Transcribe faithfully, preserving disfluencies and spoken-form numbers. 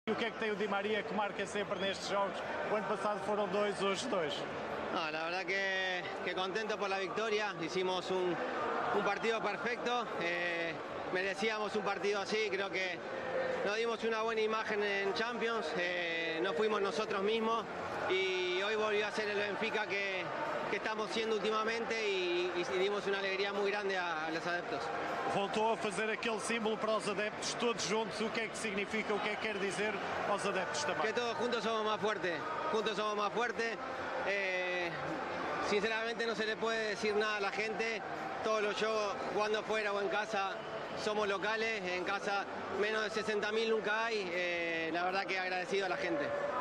O que é que tem o Di Maria que marca sempre nestes jogos? O ano passado foram dois, hoje dois. No, la verdad que, que contento por la victoria. Hicimos un, un partido perfecto. Eh, merecíamos un partido así. Creo que nos dimos una buena imagen en Champions. Eh, no fuimos nosotros mismos. Y hoy volvió a ser el Benfica que, que estamos siendo últimamente y, y dimos una alegría muy grande a, a los adeptos. Voltou a fazer aquele símbolo para os adeptos, todos juntos. O que é que significa, o que é que quer dizer aos adeptos também? Que todos juntos somos más fuertes. Juntos somos más fuertes. Eh, sinceramente no se le puede decir nada a la gente. Todos los shows, jugando fuera o en casa, somos locales. En casa menos de sesenta mil nunca hay. Eh, la verdad que agradecido a la gente.